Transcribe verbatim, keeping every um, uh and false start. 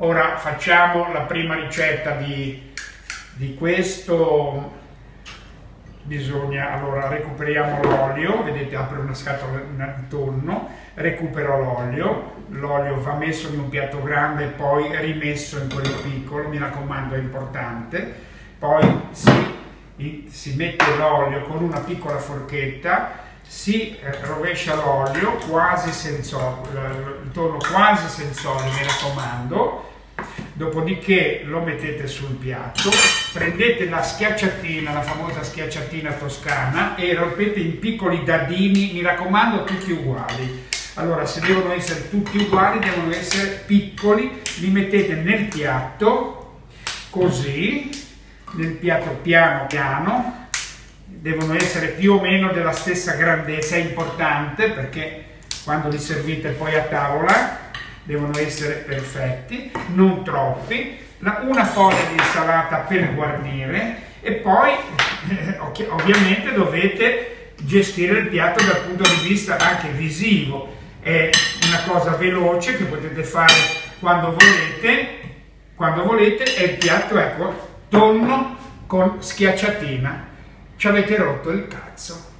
Ora facciamo la prima ricetta di, di questo. Bisogna, allora recuperiamo l'olio, vedete apro una scatola in tonno, recupero l'olio, l'olio va messo in un piatto grande e poi rimesso in quello piccolo, mi raccomando, è importante. Poi si, si mette l'olio con una piccola forchetta, si rovescia l'olio quasi senza olio, il tonno quasi senza olio, mi raccomando. Dopodiché lo mettete sul piatto, prendete la schiacciatina, la famosa schiacciatina toscana, e rompete in piccoli dadini, mi raccomando tutti uguali. Allora, se devono essere tutti uguali, devono essere piccoli, li mettete nel piatto, così, nel piatto piano piano, devono essere più o meno della stessa grandezza, è importante perché quando li servite poi a tavola devono essere perfetti, non troppi, una foglia di insalata per guarnire e poi eh, ovviamente dovete gestire il piatto dal punto di vista anche visivo. È una cosa veloce che potete fare quando volete, quando volete, e il piatto, ecco, tonno con schiacciatina. Ci avete rotto il cazzo.